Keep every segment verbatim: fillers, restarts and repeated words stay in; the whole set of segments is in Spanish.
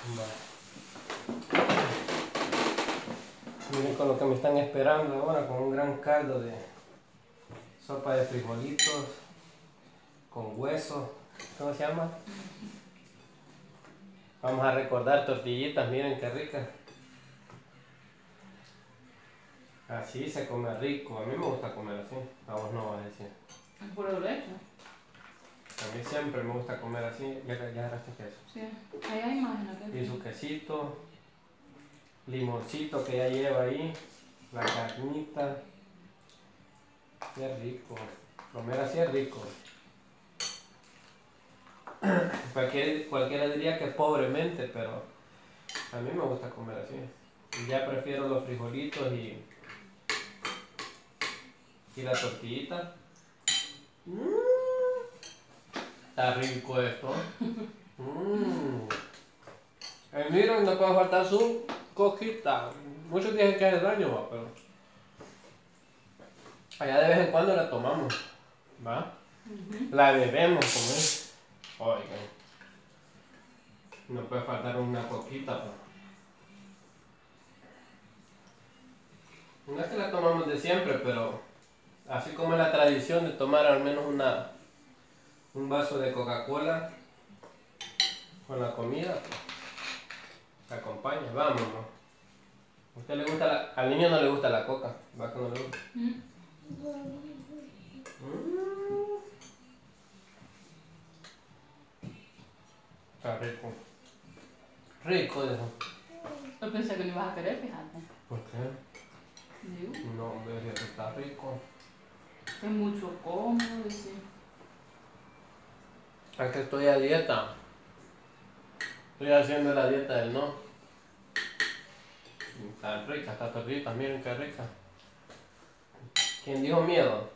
Miren con lo que me están esperando ahora, con un gran caldo de sopa de frijolitos con hueso. ¿Cómo se llama? Vamos a recordar tortillitas, miren qué ricas. Así se come rico, a mí me gusta comer así, a vos no vas a decir. ¿Es puro leche? A mí siempre me gusta comer así, ya, ya agarraste queso. Sí, ahí hay más en la que. Y su quesito, limoncito que ya lleva ahí, la carnita. Qué rico, comer así es rico. Cualquier, cualquiera diría que pobremente, pero a mí me gusta comer así. Y ya prefiero los frijolitos y, y la tortillita. Mm, está rico esto. Mm. Eh, miren, no puede faltar su coquita. Muchos dicen que hace daño, ¿va? Pero allá de vez en cuando la tomamos, ¿va? Uh-huh. La bebemos, como es. Oigan, no puede faltar una coquita, pues. No es que la tomamos de siempre, pero así como es la tradición de tomar al menos una, un vaso de Coca-Cola con la comida, pues, la acompaña, vámonos. ¿A usted le gusta la, al niño no le gusta la coca? ¿Va que no le gusta? Mm. Mm. Está rico. Rico eso. Yo pensé que no ibas a querer, fíjate. ¿Por qué? ¿Digo? No, hombre, eso está rico. Es mucho cómodo, decir. Es que estoy a dieta. Estoy haciendo la dieta del no. Está rica, está tortita, miren qué rica. ¿Quién dijo miedo?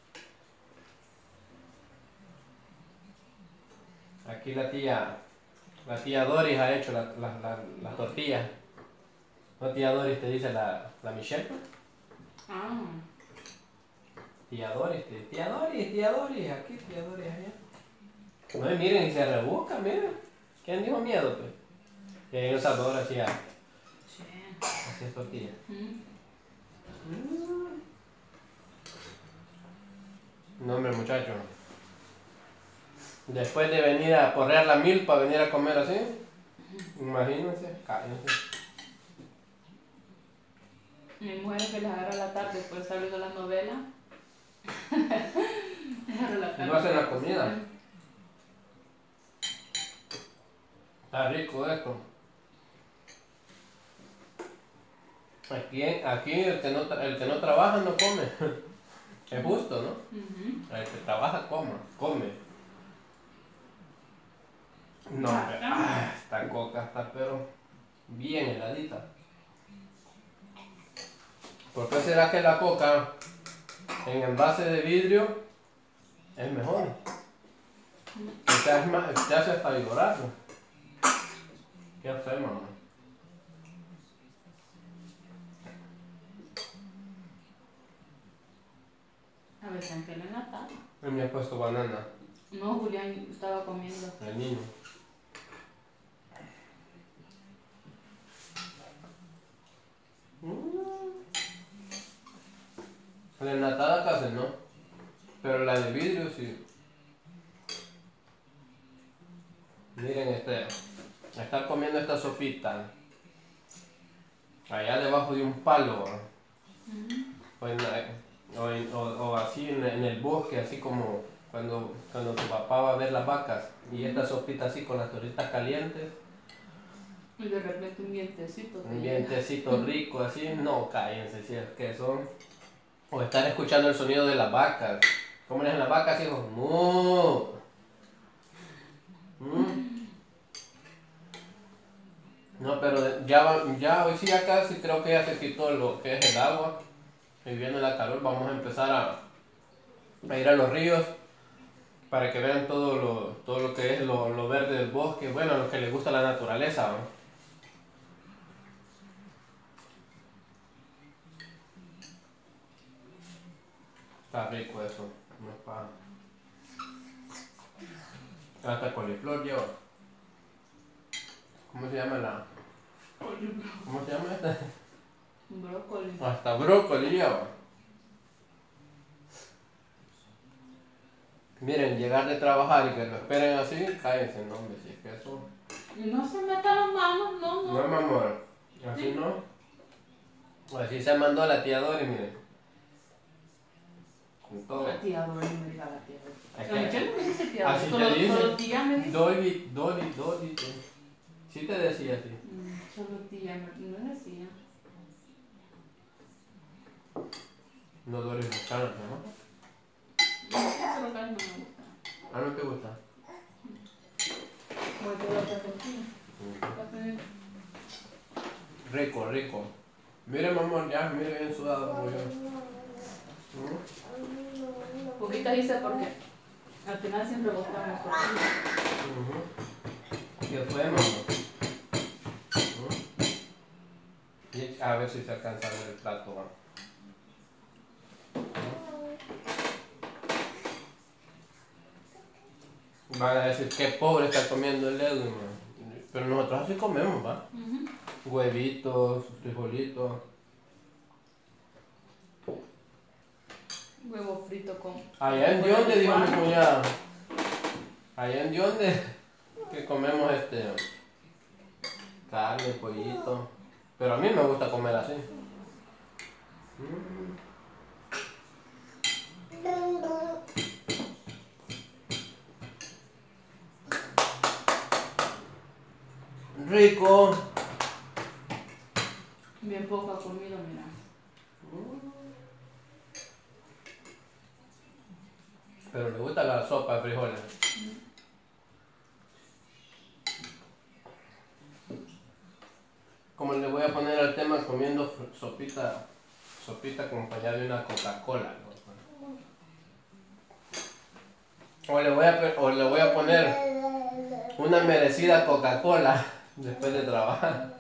Aquí la tía, la tía Doris ha hecho la, la, la, las tortillas. ¿No, tía Doris te dice la, la Michelle? Ah. Tía Doris, tía Doris, tía Doris, aquí, tía Doris allá. No, miren, y se rebusca, miren. ¿Quién dijo miedo, pues? Y ahí en El Salvador hacía, Sí. hacía tortillas. Mm. Mm. No, hombre, muchacho. Después de venir a porrear la milpa, venir a comer así, imagínense, cállense. Mi mujer que les agarra la tarde después de salir de la novela. No hacen la comida. Está rico esto. Aquí, aquí el, que no, el que no trabaja no come. Es justo, ¿no? Uh-huh. El que trabaja coma, come. No, pero, ah, esta coca está pero bien heladita. ¿Por qué será que la coca en envase de vidrio es mejor? O sea, es más, te hace hasta llorar. Qué feo, mamá. A ver, ¿en qué le enlatado? Él me ha puesto banana. No, Julián estaba comiendo. El niño. Mm. La enlatada casi no, pero la de vidrio sí. Miren este, estar comiendo esta sopita allá debajo de un palo, uh-huh. o, en la, o, en, o, o así en, en el bosque, así como cuando, cuando tu papá va a ver las vacas y esta sopita así con las torritas calientes. Y de repente un vientecito. Un vientecito rico así, no, cállense si es que son. O estar escuchando el sonido de las vacas. ¿Cómo es las vacas, hijos? ¡Mu! ¿Mm? No, pero ya, ya hoy sí ya casi creo que ya se quitó lo que es el agua. Y viene la calor, vamos a empezar a, a ir a los ríos para que vean todo lo, todo lo que es lo, lo verde del bosque. Bueno, a los que les gusta la naturaleza, ¿no? Está rico eso, no es para... Hasta coliflor lleva. ¿Cómo se llama la? ¿Cómo se llama esta? Brócoli. Hasta brócoli lleva. Miren, llegar de trabajar y que lo esperen así, cállense, no, hombre, si es que eso... Y no se metan las manos, no, no. No, mi amor, así Sí. no. Así se mandó la tía Dori, miren. Con todo. La tía Dori me diga la tía Es Dori. que- Yo no me dice tía Así Dori, te solo, dice. solo tía me dice. Dori, Dori, Dori. Sí te decía así. Mm, Solo tía me, me decía. No Dori Moscana, ¿no? No sé, solo que a mí no me gusta. Ah, ¿no te gusta? Voy a la otra tortilla. Mm. Para tener- Rico, rico. Mire, mamón, ya, mire bien sudado como yo. ¿Mm? Poquita hice porque al final siempre botamos tortillas. Ujú. ¿Qué fue, mamá? ¿Mm? Y a ver si se alcanza a ver el plato, va. ¿Mm? Van a decir que pobre está comiendo el Edwin, man. Pero nosotros así comemos, va. Ujú. Huevitos, frijolitos. Huevo frito con... Allá en con Dionde, dijo mi licuado. cuñada. Allá en Dionde, que comemos este carne, pollito. Pero a mí me gusta comer así. Mm. Rico. Bien poca comida, mira. Pero le gusta la sopa de frijoles. Como le voy a poner al tema comiendo fr- sopita, sopita acompañada de una Coca-Cola, ¿no? O le voy a, pe- o le voy a poner una merecida Coca-Cola después de trabajar.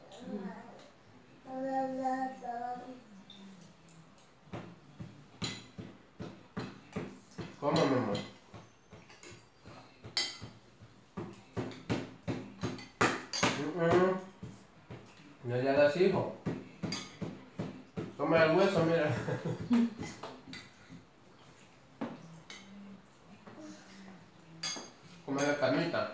¿Cómo, mi amor? Mm-mm. No le hagas hijo. Toma el hueso, mira. Come la carnita.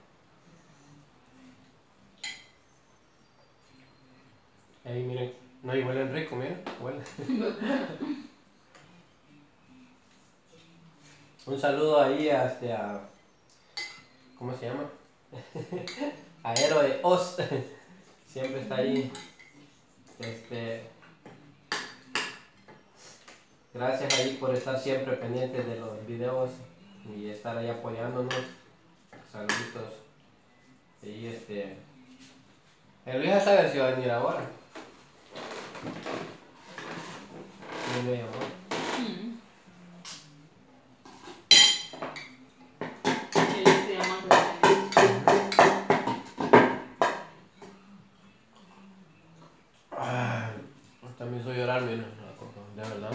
Ahí, miren. No, y huelen rico, miren. Huele. Un saludo ahí a este a... ¿Cómo se llama? A Héroe Oz. Siempre está ahí. Este... Gracias ahí por estar siempre pendientes de los videos y estar ahí apoyándonos. Saluditos. Y este... El Luis hasta ver si va a venir ahora. No me llamó. Mm. Sí, yo estoy llamando a Ay, hasta me hizo llorar, mira, la coca, de verdad.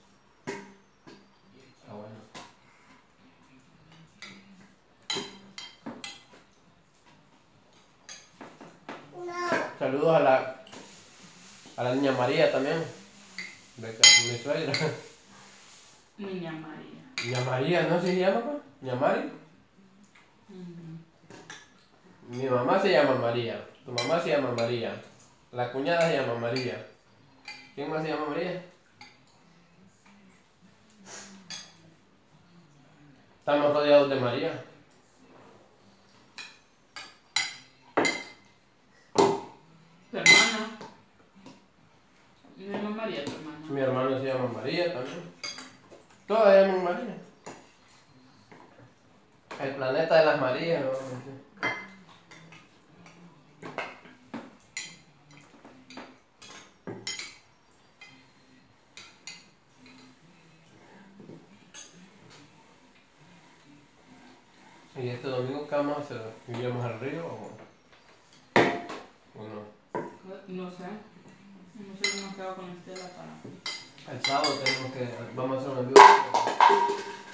Está bueno. Saludos a la, a la niña María también. De ca- mi suegra. Niña María. Niña María, ¿no se llama, pues? Niña Mari. Mm. Mi mamá se llama María. Tu mamá se llama María. La cuñada se llama María. ¿Quién más se llama María? Estamos rodeados de María. Tu hermana. Mi hermana María, tu hermana. Mi hermano se llama María también. Todas se llaman María. El planeta de las Marías, ¿no? ¿Y este domingo qué vamos a hacer? ¿Iríamos al río o, o no? No sé. No sé cómo quedado con Estela para... El sábado tenemos que... Vamos a hacer un envío.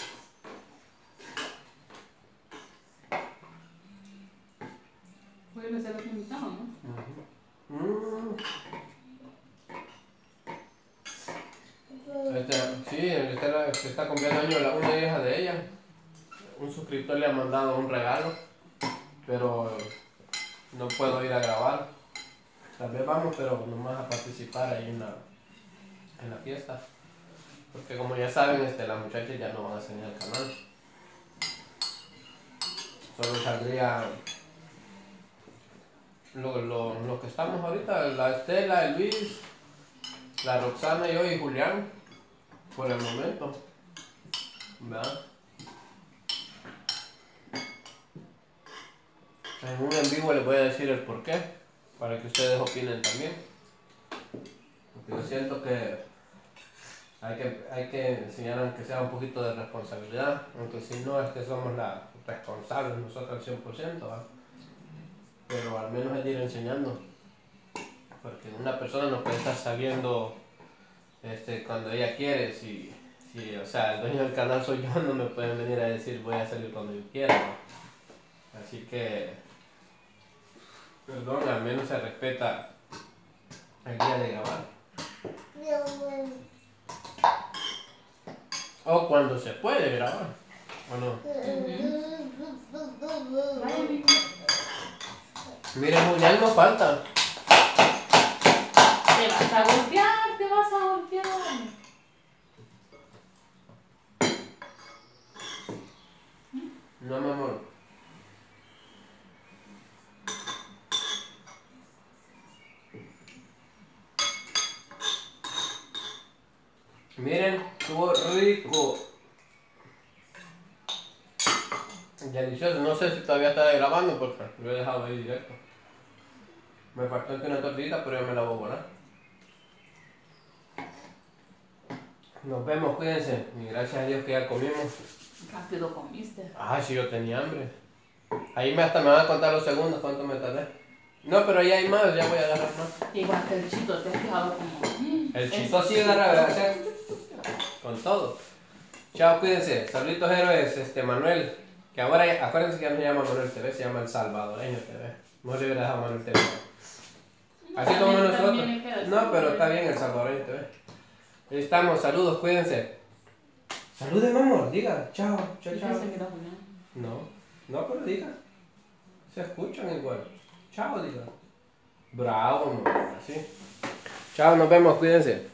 Voy a que se los invitamos, ¿no? Mm. Este, sí, el que está, que está cumpliendo años la una hija de ella. Un suscriptor le ha mandado un regalo, pero no puedo ir a grabar. Tal vez vamos, pero nomás a participar ahí en la, en la fiesta. Porque como ya saben, este, las muchachas ya no van a salir al canal. Solo saldría lo, lo, lo que estamos ahorita, la Estela, el Luis, la Roxana, yo y Julián, por el momento. ¿Verdad? En un en vivo les voy a decir el porqué, para que ustedes opinen también. Porque yo siento que hay que, hay que enseñar aunque sea un poquito de responsabilidad, aunque si no es que somos las responsables nosotros al cien por ciento, ¿va? Pero al menos es ir enseñando. Porque una persona no puede estar saliendo este, cuando ella quiere, si, si, o sea, el dueño del canal soy yo, no me pueden venir a decir voy a salir cuando yo quiera, ¿no? Así que, perdón, al menos se respeta el día de grabar. O cuando se puede grabar, ¿o no? Uh-huh. Vaya, amigo. Miren, Julián no falta. Te vas a golpear, te vas a golpear. No, mi amor. Miren, estuvo rico. Delicioso. No sé si todavía está grabando porque lo he dejado ahí directo. Me faltó aquí una tortita, pero ya me la voy a guardar. Nos vemos, cuídense. Y gracias a Dios que ya comimos. Rápido comiste. Ah, sí, yo tenía hambre. Ahí me hasta me van a contar los segundos cuánto me tardé. No, pero ya hay más, ya voy a agarrar más. Igual que el chito, te has fijado como... El chito sí agarra, ¿verdad? Con todo. Chao, cuídense. Saluditos héroes, este Manuel. Que ahora, acuérdense que ya no se llama Manuel T V, se llama El Salvadoreño T V. No le hubiera dejado Manuel T V. Así como nosotros. No, pero está bien El Salvadoreño T V. Ahí estamos, saludos, cuídense. Saluden, amor, diga. Chao, chao, chao. No, no, pero diga. Se escuchan igual. Chao, diga. Bravo, amor. Así. Chao, nos vemos, cuídense.